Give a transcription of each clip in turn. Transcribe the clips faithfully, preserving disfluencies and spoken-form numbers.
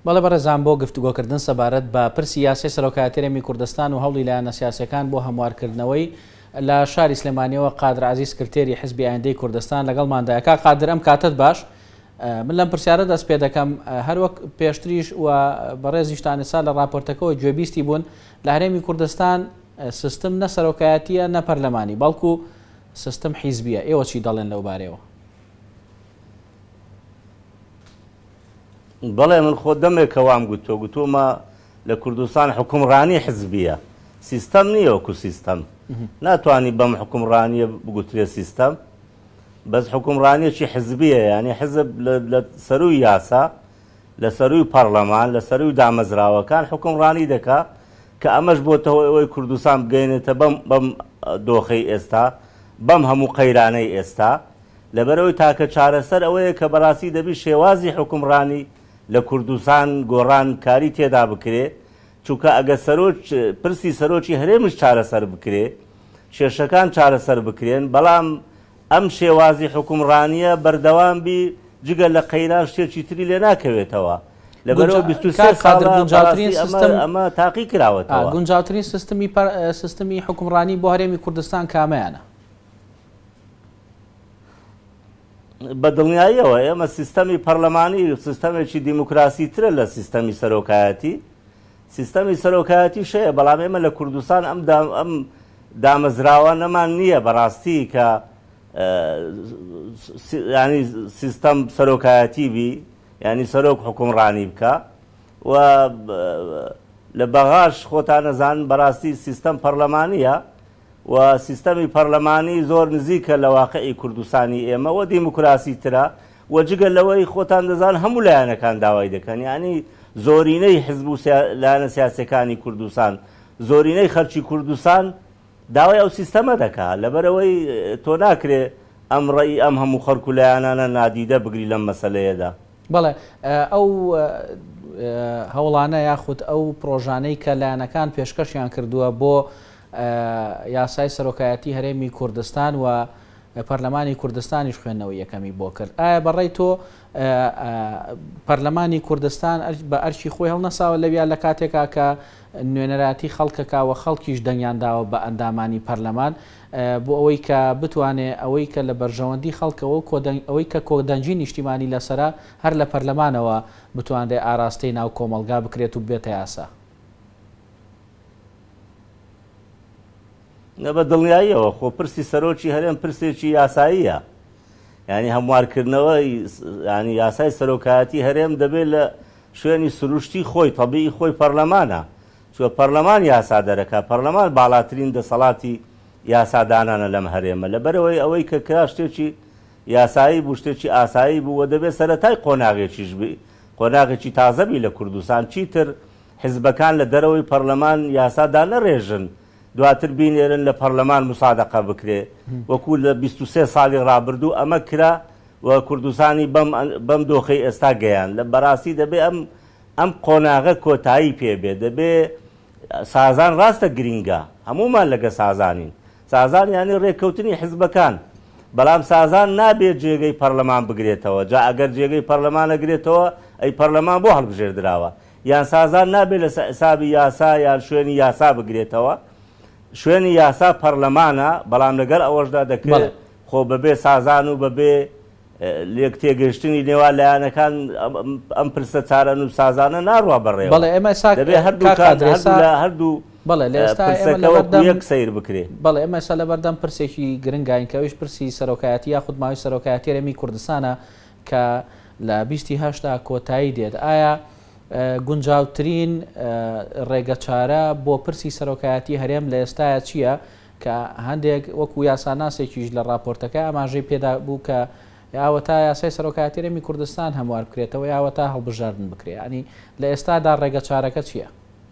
بەڵێ بەڕێزان بۆ گفتوگۆکردن سەبارەت بە پرسی یاسای سەرۆکایەتی هەرێمی کوردستان و هەوڵی لایەنە سیاسیەکان بۆ هەموارکردنەوەی لە شاری سلێمانیەوە قادر عەزیز سکرتێری حیزبی ئایندەی کوردستان لەگەڵماندایە. کا قادر ئەم کاتت باش، من لەم پرسیارە دەست پێ دەکەم. هەروەک پێشتریش و بەڕێزیشتان ئێستا لە راپۆرتەکەەوە گوێبیستی بوون لە هەرێمی کوردستان سیستم نە سەرۆکایەتیە نە پەرلەمانی، بەڵکو سیستم حیزبیە. ئێوە چی دەڵێن لەو بارەیەوە؟ بەڵێ من خۆ دەمێکەوام گوتۆ گوتۆمە لە کوردستان حکومڕانی حزبیە، سیستەم نییە وەکو سیستەم. ناتوانانی بەم حکومڕانیە بگوترێ سیستەم، بەس حکومڕانیەکی حزبیە، ینی حزب لە سەروی یاسا، لە سەروی پەرلەمان، لە سەروی دامەزراوەکان حکومڕانی دەکا کە ئەمەش بۆتەوە ئەوەی کوردستان بگەینێتە بەم دۆخەی ئێستا، بەم هەموو قەیرانەی ئێستا، لەبەرەوەی تاکە چارەسەر ئەوەیە کە بەڕاستی دەبی شێوازی حکومڕانی لە کوردستان گۆڕان کاری تێدا بکرێ، چونکە ئەگە سەرۆک پرسی سەرۆکی هەرێمش چارەسەر بکرێ، کێشەکان چارەسەر بکرێن، بەڵام ئەم شێوازی حکومڕانیە بەردەوام بی جگە لە قەیران شتێکی تری لێ ناکەوێتەوە. لەبەرەوە بیست و سێ ساڵ ئەمە تاقی کراوەتەوە. گونجاوترین سیستمی حکومڕانی بۆ هەرێمی کوردستان کامەیانە؟ بە دڵنیاییەوە ئێمە سیستەمی پەرلەمانی سیستەمێکی دیموکراسی ترە لە سیستەمی سەرۆکایەتی. سیستەمی سەرۆکایەتی شەیە، بەڵام ئێمە لە کوردستان ئەم ئەم دامەزراوە نەمان نییە بەڕاستی کە ینی سیستەم سەرۆکایەتی بی، ینی سەرۆک حکومڕانی بکە و لە بەغاش خۆتان نەزان بەڕاستی سیستەم پەرلەمانیە و سیستەمی پەرلەمانی زۆر نزیکە لە واقعی کوردستانی ئێمە و دیموکراسی ترە و جگە لەوەی خۆتان دەزان هەموو لایەنەکان داوای دەکەن، ینی زۆرینەی حزب و لایەنە سیاسەکانی کوردستان، زۆرینەی خەڵکی کوردستان داوای ئەو سیستەمە دەکات. لەبەرەوەی تۆ ناکرێ ئەم ڕێی ئەم هەموو خەڵکو لایەنانە نادیدە بگری لەم مەسەلەیەدا. بەڵێ ئەو هەوڵانە یاخود ئەو پرۆژانەی کە لایەنەکان پێشکەشیان کردووە بۆ یاسای سەرۆکایەتی هەرێمی کوردستان و پەرلەمانی کوردستانیش خوێندنەوەی یەکەمی بۆ کرد، ئایا بەڕێی تۆ پەرلەمانی کوردستان بە ئەرشی خۆی هەڵنەساوە لەویان لە کاتێکا کە نوێنەراتی خەڵکەکاوە خەڵکیش دەنگیانداوە بە ئەندامانی پەرلەمان بۆ ئەوەی کە بتوانێت ئەوەی کە لە بەرژەوەندی خەڵکەوە ئەوەی کە کۆدەنجی نیشتیمانی لەسرە هەر لە پەرلەمانەوە بتوانێت ئاراستەی ناو کۆمەلگا بکرێت و بێتە یاسا؟ نە بە دڵنیاییەوە خۆ پرسی سەرۆکی هەرێم پرسێکی یاساییە، ینی هەموارکردنەوەی ینی یاسای سەرۆکایەتی هەرێم دەبێت لە شوێنی سروشتی خۆی تەبیعی خۆی پەرلەمانە، چوە پەرلەمان یاسا دەرەکە، پەرلەمان باڵاترین دەسەڵاتی یاسادانانە لەم هەرێمە، لەبەرەوەی ئەوەی کە کرا شتێکی یاسایی بوو، شتێکی ئاسایی بوو و دەبێت سەرەتای قۆناغێکیش بی، قۆناغێکی تازەبی لە کوردستان، چیتر حیزبەکان لە دەرەوەی پەرلەمان یاسادا نەڕێژن، دواتر بینێرن لە پەرلەمان مسادەقە بکرێ، وەکو لە بیست و سێ ساڵی ڕابردوو ئەمە کرا و کوردستانی بەم دۆخەی ئێستا گەیان. لە بەڕاستی دەبێ ئەم ئەم قۆناغە کۆتایی پێبێ، دەبێ سازان ڕاستە گرینگە، هەمومان لەگە سازانین، سازان یانی ڕێککەوتنی حیزبەکان، بەڵام سازان نابێت جێگەی پەرلەمان بگرێتەوە، جا ئەگەر جێگەی پەرلەمان ئەگرێتەوە ئەی پەرلەمان بۆ هەڵبژێردراوە، یان سازان نابێت لە حسابی یاسا یان شوێنی یاسا بگرێتەوە، شوێنی یاسا پەرلەمانە، بەڵام لەگەر ئەوەشدا دەکرێت خۆ بەبێ سازان و بەبێ لێک تێگەشتنی نێوان لایەنەکان ئەم پرسە چارەن و سازانە ناڕوا بەڕێوە. بەڵێ ئێمە دەبێ هەردوو یەک سیر بکرێ. بەڵێ ئێمە ئێستا لەبەردەم پرسێکی گرنگین کە ئەویش پرسی سەرۆکایەتی یاخود ماوەی سەرۆکایەتی هەرێمی کوردستانە کە لە بیستی هەشتا کۆتایی دێت. ئایا گونجاوترین ڕێگە چارە بۆ پرسی سەرۆکایەتی هەرێم لە ئێستاە چییە کە هەندێک وەکو یاساناسێکیش لە راپۆرتەکە ئاماژەی پێدا بوو کە یاوە تا یاسای سەرۆکایەتی هەرێمی کوردستان هەموار بکرێتەوە یاوە تا هەڵبژاردن بکرێ، ینی لە ئێستادا ڕێگە چارەکە چییە؟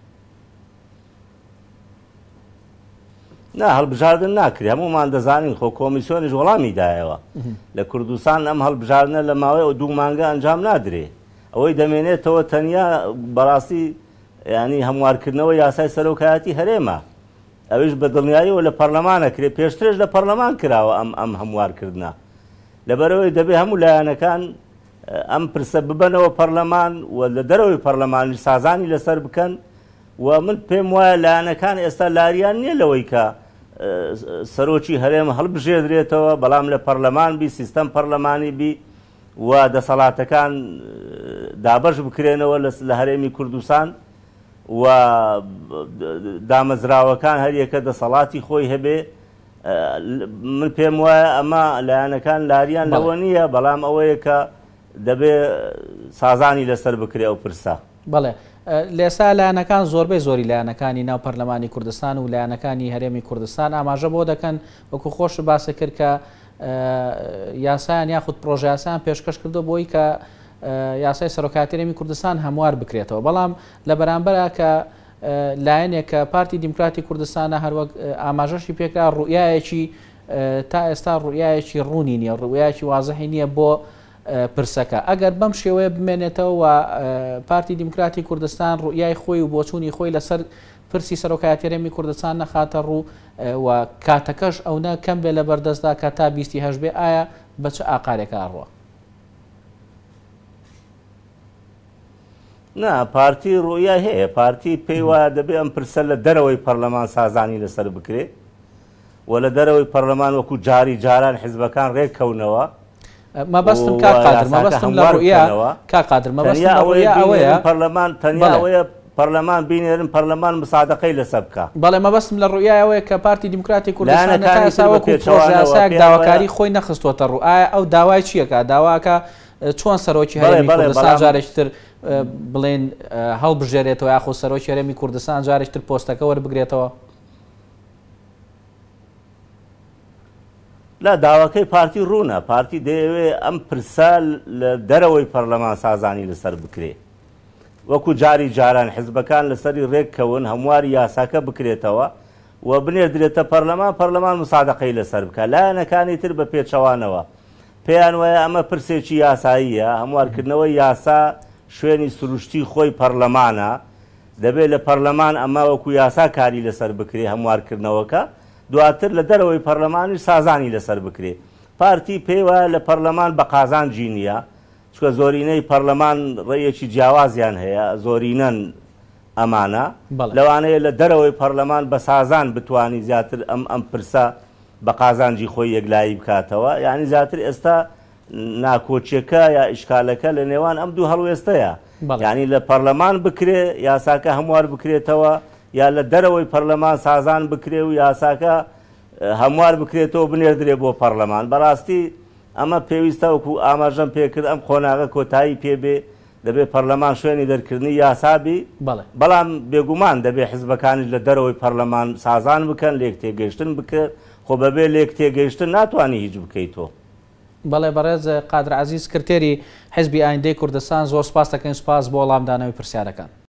نا هەڵبژاردن ناکرێ، هەمومان دەزانین خۆ کۆمیسیۆنیش وەڵامی دایەوە لە کوردستان ئەم هەڵبژاردنە لە ماوەی دوو مانگە ئەنجام نادرێ، ئەوەی دەمێنێتەوە تەنیا بەڕاستی ینی هەموارکردنەوە یاسای سەرۆکایەتی هەرێمە، ئەویش بە دڵنیاییەوە لە پەرلەمانە کرێ، پێشترش لە پەرلەمان کراوە ئەم ئەم هەموارکردنە، لەبەرەوەی دەبێ هەموو لایەنەکان ئەم پرسە ببەنەوە پەرلەمان و لە دەرەوەی پەرلەمانی سازانی لەسەر بکەن و من پێم وایە لایەنەکان ئێستا لاریان نییە لەوەی کە سەرۆکی هەرێم هەڵبژێدرێتەوە بەڵام لە پەرلەمان بی سیستەم پەرلەمانی بی و دەسەڵاتەکان دابەش بکرێنەوە لە هەرێمی کوردستان و دامەزراوەکان هەریەکە دەسەڵاتی خۆی هەبێ. من پێم وایە ئەمە لایەنەکان لاریان لەوە نییە بەڵام ئەوەیە کە دەبێ سازانی لەسەر بکرێ ئەو پرسە. بەڵێ لێسا لایەنەکان زۆربەی زۆری لایەنەکانی ناو پەرلەمانی کوردستان و لایەنەکانی هەرێمی کوردستان ئاماژە بۆ دەکەن وەکو خۆش باسە کرد کە یاسایان یاخود پرۆژەیاسایان پێشکەش کردو بۆی کە یاسای سەرۆکایەتی هەرێمی کوردستان هەموار بکرێتەوە بەڵام لە بەرامبەرە کە لایەنێک کە پارتی دیموکراتی کوردستانە هەروەک ئاماژەشی پێکرا ڕوئیایەکی تا ئێستا ڕوئیایەکی ڕوونی نییە ڕوئیایەکی وازەحی نییە بۆ پرسەکە ئەگەر بەم شێوەیە بمێنێتەوە و پارتی دیموکراتی کوردستان ڕوئیای خۆی و بۆچوونی خۆی لەسەر پرسی سەرۆکایەتی هەرێمی کوردستان نەخاتە ڕوو و کاتەکەش ئەوە کەم بێ لە بەردەستدا کە تا بیستی هەشت بێ ئایا بە چه ئاقارێکە ڕوە؟ نا پارتی ڕوئیای هەیە پارتی پێی وایە دەبێ ئەم پرسە لە دەرەوەی پەرلەمان سازانی لەسەر بکرێ و لە دەرەوەی پەرلەمان وەکو جاری جاران حیزبەکان ڕێککەونەوە. مەبەستم کا قادر مەبەستم لە ڕوئیا کا قادر مەبەستم لە ڕوئیا ئەوەیە پەرلەمان تەنیا ئەوەیە پەرلەمان بینێرن پەرلەمان مساعدەقەی لەسەر بکە. بەڵێ مەبەستم لە ڕوئیا ئەوەیە کە پارتی دیموکراتی کوردستان تا ئێستا وەکو پرۆژەیاسایەک داواکاری خۆی نەخستووەتە ڕوو. ئایا ئەو داوای چییەکە؟ داواکە چۆن سەرۆکی هەرێمی کوردستان جارێکتر بڵێن هەڵبژێرێتەوە یاخۆ سەرۆکی هەرێمی کوردستان جارێکتر پۆستەکە وەربگرێتەوە؟ لا داواکەی پارتی ڕوونە پارتی دەیەوێ ئەم پرسە لە دەرەوەی پەرلەمان سازانی لەسەر بکرێ وەکو جاری جاران حیزبەکان لەسەری ڕێککەون هەمواری یاساکە بکرێتەوە و بنێردرێتە پەرلەمان پەرلەمان مساعدەقەی لەسەر بکە. لایەنەکانی تر بە پێچەوانەوە پێیان وایە ئەمە پرسێکی یاساییە هەموارکردنەوەی یاسا شوێنی سروشتی خۆی پەرلەمانە دەبێت لە پەرلەمان ئەمە وەکو یاسا کاری لەسەر بکرێ هەموارکردنەوەکە دواتر لە دەرەوەی پەرلەمانی سازانی لەسەر بکرێ. پارتی پێی وایە لە پەرلەمان بە قازانجی نییە چکە زۆرینەی پەرلەمان ڕێیەکی جیاوازیان هەیە زۆرینەن ئەمانە لەوانەیە لە دەرەوەی پەرلەمان بە سازان بتوانی زیاتر ئەم ئەم پرسە بە قازانجی خۆی یەکلایی بکاتەوە یعنی زیاتر ئێستا ناکۆچیەکە یا ئیشکالەکە لە نێوان ئەم دوو هەڵوێستەیە یعنی لە پەرلەمان بکرێ یاساکە هەموار بکرێتەوە یا لە دەرەوەی پەرلەمان سازان بکرێ و یاساکە هەموار بکرێتەوە بنێردرێ بۆ پەرلەمان. بەڕاستی ئەمە پێویستە وەکو ئاماژەم پێکرد ئەم خۆناغە کۆتایی پێبێ دەبێت پەرلەمان شوێنی دەرکردنی یاسابی بەڵام بێگومان دەبێت حیزبەکانی لە دەرەوەی پەرلەمان سازان بکەن لێک تێگەیشتن بکرد خۆ بەبێ لێک تێگەیشتن ناتوانانی هیچ بکەیتەوە. بەڵێ بەڕێز قادر عەزیز سکرتێری حیزبی ئایندەی کوردستان زۆر سپاس دەکەین سوپاس بۆ وەڵامدانەوەی پرسیارەکان.